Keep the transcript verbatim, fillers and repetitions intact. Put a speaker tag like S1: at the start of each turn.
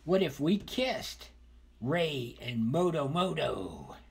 S1: What if we kissed Ray and Moto Moto?